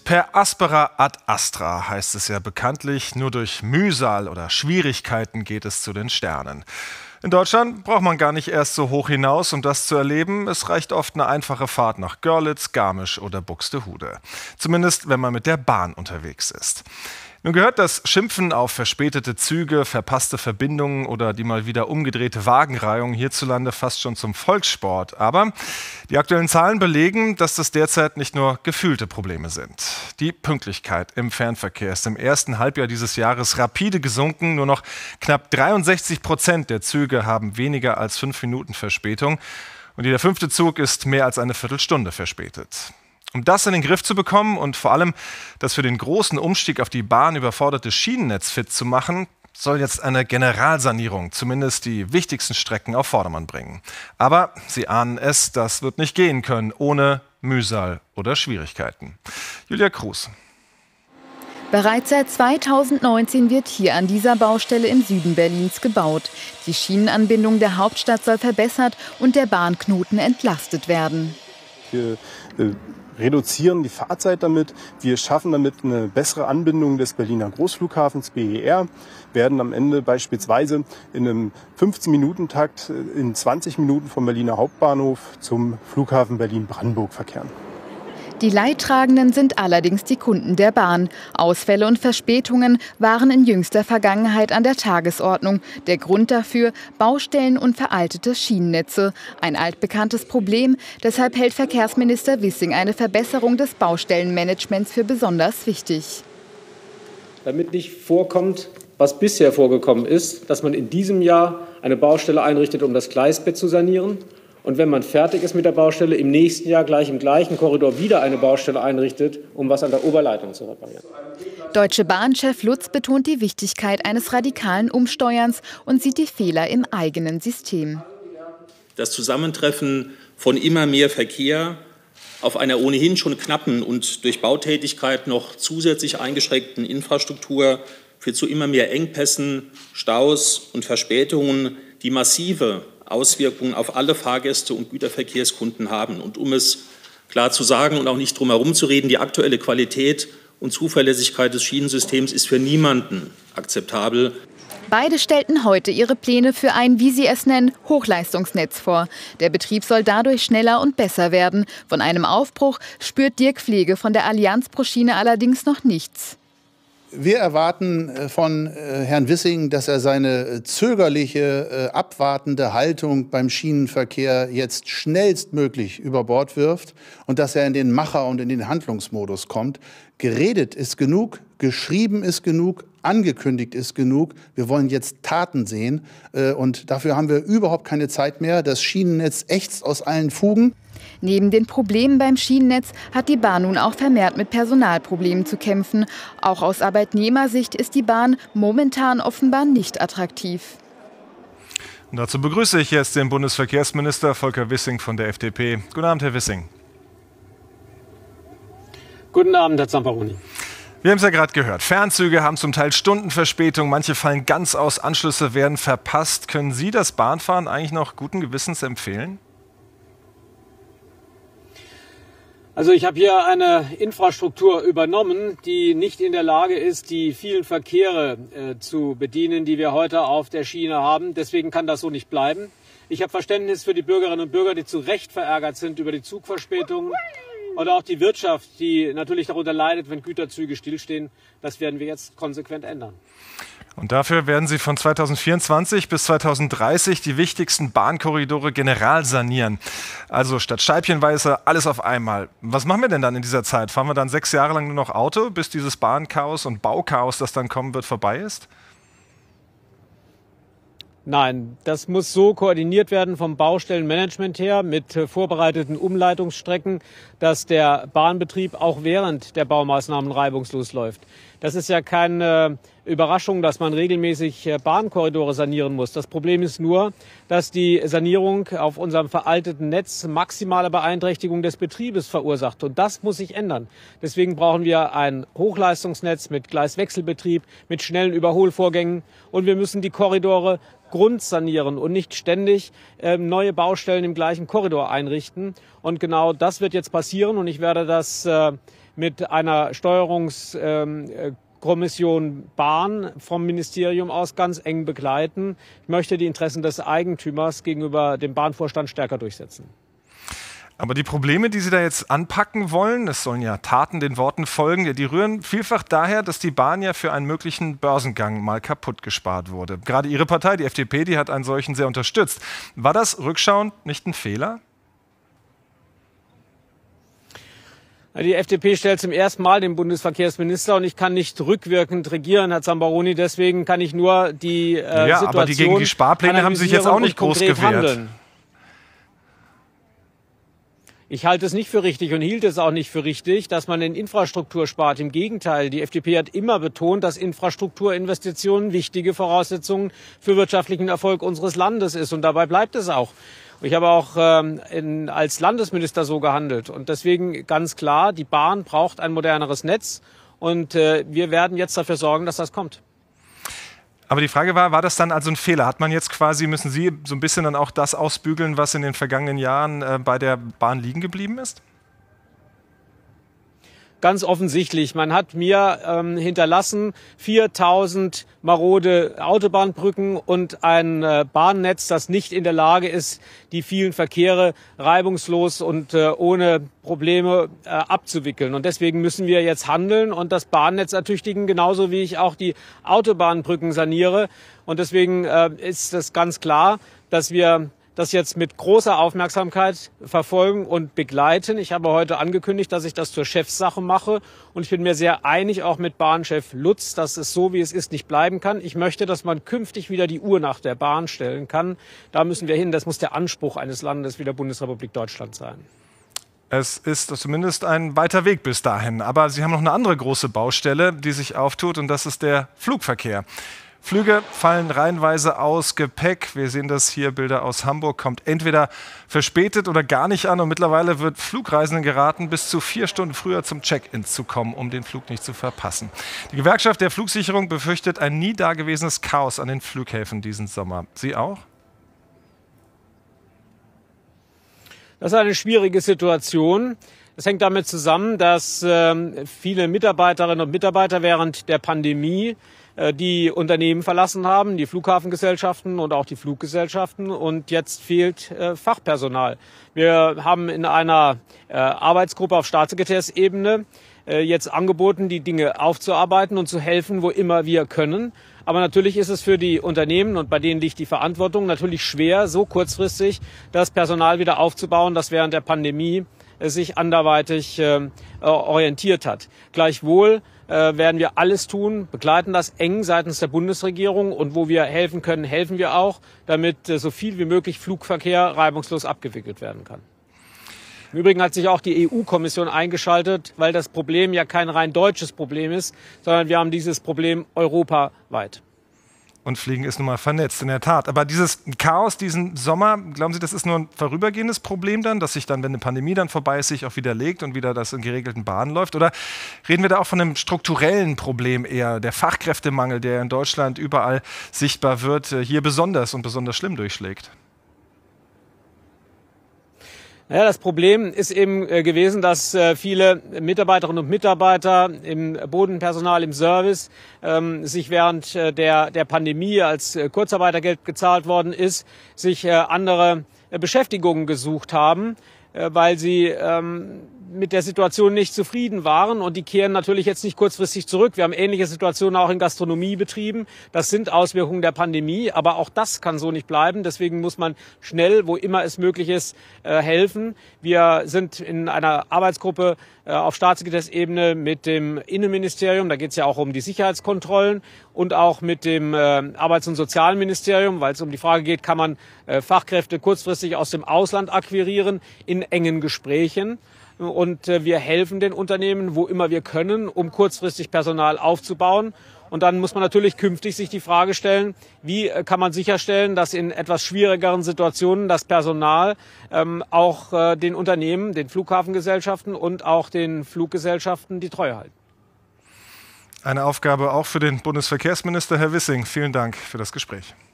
Per aspera ad astra heißt es ja bekanntlich, nur durch Mühsal oder Schwierigkeiten geht es zu den Sternen. In Deutschland braucht man gar nicht erst so hoch hinaus, um das zu erleben. Es reicht oft eine einfache Fahrt nach Görlitz, Garmisch oder Buxtehude. Zumindest, wenn man mit der Bahn unterwegs ist. Nun gehört das Schimpfen auf verspätete Züge, verpasste Verbindungen oder die mal wieder umgedrehte Wagenreihung hierzulande fast schon zum Volkssport. Aber die aktuellen Zahlen belegen, dass das derzeit nicht nur gefühlte Probleme sind. Die Pünktlichkeit im Fernverkehr ist im ersten Halbjahr dieses Jahres rapide gesunken. Nur noch knapp 63% der Züge haben weniger als 5 Minuten Verspätung. Und jeder 5. Zug ist mehr als eine Viertelstunde verspätet. Um das in den Griff zu bekommen und vor allem das für den großen Umstieg auf die Bahn überforderte Schienennetz fit zu machen, soll jetzt eine Generalsanierung zumindest die wichtigsten Strecken auf Vordermann bringen. Aber Sie ahnen es, das wird nicht gehen können ohne Mühsal oder Schwierigkeiten. Julia Kruse. Bereits seit 2019 wird hier an dieser Baustelle im Süden Berlins gebaut. Die Schienenanbindung der Hauptstadt soll verbessert und der Bahnknoten entlastet werden. Wir reduzieren die Fahrzeit damit. Wir schaffen damit eine bessere Anbindung des Berliner Großflughafens BER, werden am Ende beispielsweise in einem 15-Minuten-Takt in 20 Minuten vom Berliner Hauptbahnhof zum Flughafen Berlin-Brandenburg verkehren. Die Leidtragenden sind allerdings die Kunden der Bahn. Ausfälle und Verspätungen waren in jüngster Vergangenheit an der Tagesordnung. Der Grund dafür: Baustellen und veraltete Schienennetze. Ein altbekanntes Problem. Deshalb hält Verkehrsminister Wissing eine Verbesserung des Baustellenmanagements für besonders wichtig. Damit nicht vorkommt, was bisher vorgekommen ist, dass man in diesem Jahr eine Baustelle einrichtet, um das Gleisbett zu sanieren. Und wenn man fertig ist mit der Baustelle, im nächsten Jahr gleich im gleichen Korridor wieder eine Baustelle einrichtet, um was an der Oberleitung zu reparieren. Deutsche Bahn-Chef Lutz betont die Wichtigkeit eines radikalen Umsteuerns und sieht die Fehler im eigenen System. Das Zusammentreffen von immer mehr Verkehr auf einer ohnehin schon knappen und durch Bautätigkeit noch zusätzlich eingeschränkten Infrastruktur führt zu immer mehr Engpässen, Staus und Verspätungen, die massive Auswirkungen auf alle Fahrgäste und Güterverkehrskunden haben. Und um es klar zu sagen und auch nicht drum herum zu reden, die aktuelle Qualität und Zuverlässigkeit des Schienensystems ist für niemanden akzeptabel. Beide stellten heute ihre Pläne für ein, wie sie es nennen, Hochleistungsnetz vor. Der Betrieb soll dadurch schneller und besser werden. Von einem Aufbruch spürt Dirk Pflege von der Allianz pro Schiene allerdings noch nichts. Wir erwarten von Herrn Wissing, dass er seine zögerliche, abwartende Haltung beim Schienenverkehr jetzt schnellstmöglich über Bord wirft und dass er in den Macher- und in den Handlungsmodus kommt. Geredet ist genug, geschrieben ist genug, angekündigt ist genug. Wir wollen jetzt Taten sehen und dafür haben wir überhaupt keine Zeit mehr. Das Schienennetz ächzt aus allen Fugen. Neben den Problemen beim Schienennetz hat die Bahn nun auch vermehrt mit Personalproblemen zu kämpfen. Auch aus Arbeitnehmersicht ist die Bahn momentan offenbar nicht attraktiv. Und dazu begrüße ich jetzt den Bundesverkehrsminister Volker Wissing von der FDP. Guten Abend, Herr Wissing. Guten Abend, Herr Zamperoni. Wir haben es ja gerade gehört. Fernzüge haben zum Teil Stundenverspätung, manche fallen ganz aus, Anschlüsse werden verpasst. Können Sie das Bahnfahren eigentlich noch guten Gewissens empfehlen? Also ich habe hier eine Infrastruktur übernommen, die nicht in der Lage ist, die vielen Verkehre zu bedienen, die wir heute auf der Schiene haben. Deswegen kann das so nicht bleiben. Ich habe Verständnis für die Bürgerinnen und Bürger, die zu Recht verärgert sind über die Zugverspätungen. Und auch die Wirtschaft, die natürlich darunter leidet, wenn Güterzüge stillstehen. Das werden wir jetzt konsequent ändern. Und dafür werden Sie von 2024 bis 2030 die wichtigsten Bahnkorridore general sanieren. Also statt scheibchenweise alles auf einmal. Was machen wir denn dann in dieser Zeit? Fahren wir dann 6 Jahre lang nur noch Auto, bis dieses Bahnchaos und Bauchaos, das dann kommen wird, vorbei ist? Nein, das muss so koordiniert werden vom Baustellenmanagement her mit vorbereiteten Umleitungsstrecken, dass der Bahnbetrieb auch während der Baumaßnahmen reibungslos läuft. Das ist ja keine Überraschung, dass man regelmäßig Bahnkorridore sanieren muss. Das Problem ist nur, dass die Sanierung auf unserem veralteten Netz maximale Beeinträchtigung des Betriebes verursacht. Und das muss sich ändern. Deswegen brauchen wir ein Hochleistungsnetz mit Gleiswechselbetrieb, mit schnellen Überholvorgängen. Und wir müssen die Korridore grundsanieren und nicht ständig neue Baustellen im gleichen Korridor einrichten. Und genau das wird jetzt passieren. Und ich werde das mit einer Steuerungskommission Bahn vom Ministerium aus ganz eng begleiten. Ich möchte die Interessen des Eigentümers gegenüber dem Bahnvorstand stärker durchsetzen. Aber die Probleme, die Sie da jetzt anpacken wollen, es sollen ja Taten den Worten folgen, die rühren vielfach daher, dass die Bahn ja für einen möglichen Börsengang mal kaputt gespart wurde. Gerade Ihre Partei, die FDP, die hat einen solchen sehr unterstützt. War das rückschauend nicht ein Fehler? Die FDP stellt zum ersten Mal den Bundesverkehrsminister und ich kann nicht rückwirkend regieren, Herr Zambaroni. Deswegen kann ich nur die Situation aber die gegen die Sparpläne haben sich jetzt auch nicht groß gewehrt. Handeln. Ich halte es nicht für richtig und hielt es auch nicht für richtig, dass man in Infrastruktur spart. Im Gegenteil, die FDP hat immer betont, dass Infrastrukturinvestitionen wichtige Voraussetzungen für wirtschaftlichen Erfolg unseres Landes ist. Und dabei bleibt es auch. Ich habe auch als Landesminister so gehandelt. Und deswegen ganz klar, die Bahn braucht ein moderneres Netz. Und wir werden jetzt dafür sorgen, dass das kommt. Aber die Frage war das dann also ein Fehler? Hat man jetzt quasi, müssen Sie so ein bisschen dann auch das ausbügeln, was in den vergangenen Jahren bei der Bahn liegen geblieben ist? Ganz offensichtlich. Man hat mir hinterlassen 4.000 marode Autobahnbrücken und ein Bahnnetz, das nicht in der Lage ist, die vielen Verkehre reibungslos und ohne Probleme abzuwickeln. Und deswegen müssen wir jetzt handeln und das Bahnnetz ertüchtigen, genauso wie ich auch die Autobahnbrücken saniere. Und deswegen ist es ganz klar, dass wir das jetzt mit großer Aufmerksamkeit verfolgen und begleiten. Ich habe heute angekündigt, dass ich das zur Chefsache mache. Und ich bin mir sehr einig, auch mit Bahnchef Lutz, dass es so, wie es ist, nicht bleiben kann. Ich möchte, dass man künftig wieder die Uhr nach der Bahn stellen kann. Da müssen wir hin. Das muss der Anspruch eines Landes wie der Bundesrepublik Deutschland sein. Es ist zumindest ein weiter Weg bis dahin. Aber Sie haben noch eine andere große Baustelle, die sich auftut, und das ist der Flugverkehr. Flüge fallen reihenweise aus, Gepäck, wir sehen das hier, Bilder aus Hamburg, kommt entweder verspätet oder gar nicht an. Und mittlerweile wird Flugreisenden geraten, bis zu 4 Stunden früher zum Check-in zu kommen, um den Flug nicht zu verpassen. Die Gewerkschaft der Flugsicherung befürchtet ein nie dagewesenes Chaos an den Flughäfen diesen Sommer. Sie auch? Das ist eine schwierige Situation. Das hängt damit zusammen, dass viele Mitarbeiterinnen und Mitarbeiter während der Pandemie die Unternehmen verlassen haben, die Flughafengesellschaften und auch die Fluggesellschaften. Und jetzt fehlt Fachpersonal. Wir haben in einer Arbeitsgruppe auf Staatssekretärsebene jetzt angeboten, die Dinge aufzuarbeiten und zu helfen, wo immer wir können. Aber natürlich ist es für die Unternehmen, und bei denen liegt die Verantwortung, natürlich schwer, so kurzfristig das Personal wieder aufzubauen, das während der Pandemie sich anderweitig orientiert hat. Gleichwohl werden wir alles tun, begleiten das eng seitens der Bundesregierung, und wo wir helfen können, helfen wir auch, damit so viel wie möglich Flugverkehr reibungslos abgewickelt werden kann. Im Übrigen hat sich auch die EU-Kommission eingeschaltet, weil das Problem ja kein rein deutsches Problem ist, sondern wir haben dieses Problem europaweit. Und Fliegen ist nun mal vernetzt, in der Tat. Aber dieses Chaos diesen Sommer, glauben Sie, das ist nur ein vorübergehendes Problem dann, dass sich dann, wenn eine Pandemie dann vorbei ist, sich auch wieder legt und wieder das in geregelten Bahnen läuft? Oder reden wir da auch von einem strukturellen Problem eher, der Fachkräftemangel, der in Deutschland überall sichtbar wird, hier besonders und besonders schlimm durchschlägt? Ja, das Problem ist eben gewesen, dass viele Mitarbeiterinnen und Mitarbeiter im Bodenpersonal, im Service sich während der Pandemie, als Kurzarbeitergeld gezahlt worden ist, sich andere Beschäftigungen gesucht haben, weil sie mit der Situation nicht zufrieden waren, und die kehren natürlich jetzt nicht kurzfristig zurück. Wir haben ähnliche Situationen auch in Gastronomiebetrieben. Das sind Auswirkungen der Pandemie, aber auch das kann so nicht bleiben. Deswegen muss man schnell, wo immer es möglich ist, helfen. Wir sind in einer Arbeitsgruppe auf Staatssekretärsebene mit dem Innenministerium, da geht es ja auch um die Sicherheitskontrollen, und auch mit dem Arbeits- und Sozialministerium, weil es um die Frage geht, kann man Fachkräfte kurzfristig aus dem Ausland akquirieren, in engen Gesprächen. Und wir helfen den Unternehmen, wo immer wir können, um kurzfristig Personal aufzubauen. Und dann muss man natürlich künftig sich die Frage stellen, wie kann man sicherstellen, dass in etwas schwierigeren Situationen das Personal auch den Unternehmen, den Flughafengesellschaften und auch den Fluggesellschaften die Treue halten. Eine Aufgabe auch für den Bundesverkehrsminister, Herr Wissing. Vielen Dank für das Gespräch.